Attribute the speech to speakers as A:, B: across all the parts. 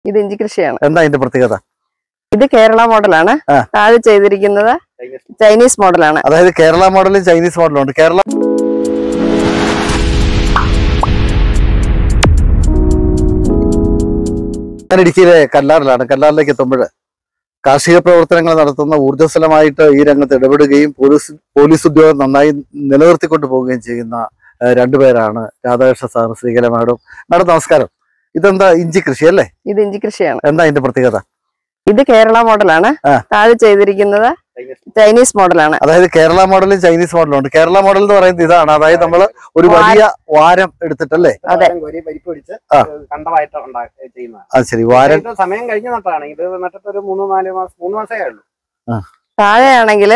A: ഇത് ഇഞ്ചി കൃഷിയാണ്.
B: എന്താ ഇതിന്റെ പ്രത്യേകത?
A: ഇത് കേരള മോഡലാണ്. താഴെ ചെയ്തിരിക്കുന്നത് ചൈനീസ് മോഡലാണ്.
B: അതായത് കേരള മോഡലും ചൈനീസ് മോഡലും ഉണ്ട്. കേരള ഇടുക്കിയിലെ കല്ലാറിലാണ്. കല്ലാറിലേക്ക് എത്തുമ്പോൾ കാർഷിക പ്രവർത്തനങ്ങൾ നടത്തുന്ന ഊർജ്ജസ്വലമായിട്ട് ഈ രംഗത്ത് ഇടപെടുകയും പോലീസ് ഉദ്യോഗം നന്നായി നിലനിർത്തിക്കൊണ്ട് പോവുകയും ചെയ്യുന്ന രണ്ടുപേരാണ് Radhakrishna sir, Sreekala madam. Madam നമസ്കാരം. ഇതെന്താ ഇഞ്ചി കൃഷി അല്ലേ?
A: ഇത് ഇഞ്ചി കൃഷിയാണ്.
B: എന്താ ഇതിന്റെ പ്രത്യേകത?
A: ഇത് കേരള മോഡലാണ്. താഴെ ചെയ്തിരിക്കുന്നത് ചൈനീസ് മോഡലാണ്.
B: അതായത് കേരള മോഡലും ചൈനീസ് മോഡലും ഉണ്ട്. കേരള മോഡൽ എന്ന് പറയുന്നത് ഇതാണ്. അതായത് നമ്മള് ഒരു വലിയ വാരം എടുത്തിട്ടല്ലേ?
A: അതെ.
B: അത് ശരി. വാരം
C: സമയം കഴിഞ്ഞ നട്ടാണ്. ഇത് നട്ടിട്ട് ഒരു 3-4 മാസമേ ഉള്ളൂ.
A: താഴെയാണെങ്കിൽ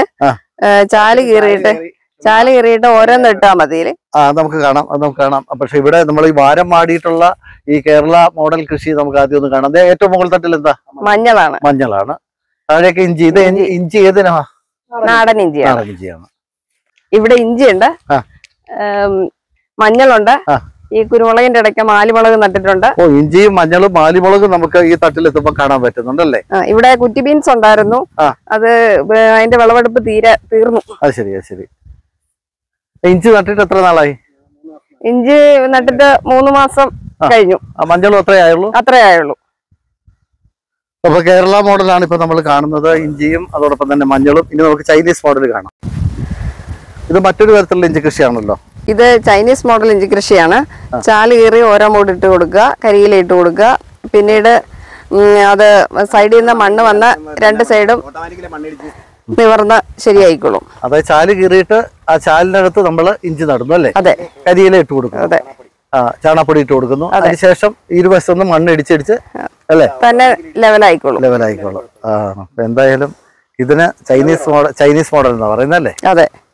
A: ചാല് കീറിയിട്ട് ഓരോന്ന് ഇട്ടാ മതി.
B: നമുക്ക് കാണാം. പക്ഷെ ഇവിടെ നമ്മൾ ഈ വാരം മാടിയിട്ടുള്ള ഈ കേരള മോഡൽ കൃഷി നമുക്ക് ആദ്യം ഒന്ന് കാണാം. ഏറ്റവും മുകൾ തട്ടിൽ എന്താ? മഞ്ഞളാണ്. താഴേക്ക് ഇഞ്ചി. ഇത് ഇഞ്ചി ഏതിനാ?
A: നാടൻ ഇഞ്ചിയാണ്. ഇവിടെ ഇഞ്ചിയുണ്ട്, മഞ്ഞളുണ്ട്, ഈ കുരുമുളകിന്റെ ഇടയ്ക്ക് മാലിമുളക് നട്ടിട്ടുണ്ട്.
B: ഇഞ്ചിയും മഞ്ഞളും മാലിമുളകും നമുക്ക് ഈ തട്ടിലെത്തുമ്പോ കാണാൻ പറ്റുന്നുണ്ടല്ലേ?
A: ഇവിടെ കുറ്റി ബീൻസ് ഉണ്ടായിരുന്നു, അത് അതിന്റെ വിളവെടുപ്പ് തീർന്നു.
B: അത് ശരി. ഇഞ്ചി നട്ടിട്ട് എത്ര നാളായി?
A: ഇഞ്ചി നട്ടിട്ട് 3 മാസം കഴിഞ്ഞു.
B: മഞ്ഞളും
A: അത്രയായുള്ളൂ.
B: അപ്പൊ കേരള മോഡലാണ് ഇപ്പൊ നമ്മൾ കാണുന്നത്. ഇഞ്ചിയും അതോടൊപ്പം തന്നെ മഞ്ഞളും. ഇനി നമുക്ക് ചൈനീസ് മോഡൽ കാണാം. ഇത് മറ്റൊരു തരത്തിലുള്ള ഇഞ്ചി കൃഷിയാണല്ലോ.
A: ഇത് ചൈനീസ് മോഡൽ ഇഞ്ചി കൃഷിയാണ്. ചാല് കീറി ഓരോ മൂട് ഇട്ട് കൊടുക്കുക, കരിയില ഇട്ട് കൊടുക്കുക. പിന്നീട് അത് സൈഡിൽ നിന്ന് മണ്ണ് വന്ന് 2 സൈഡും നിവർന്ന് ശരിയായിക്കോളും.
B: അതായത് ചാല് കീറിയിട്ട് ആ ചാലിനകത്ത് നമ്മൾ ഇഞ്ചി നടുന്നു അല്ലേ?
A: അതെ.
B: കരിയില ഇട്ട് കൊടുക്കുന്നു.
A: അതെ.
B: ചാണകപ്പൊടി ഇട്ട് കൊടുക്കുന്നു. അതിനുശേഷം ഇരുവശത്തുനിന്ന് മണ്ണ് ഇടിച്ചടിച്ച് അല്ലേ
A: തന്നെ ലെവലായിക്കോളും.
B: എന്തായാലും ഇതിന് ചൈനീസ് മോഡൽ എന്നാ പറയുന്നല്ലേ?
A: അതെ.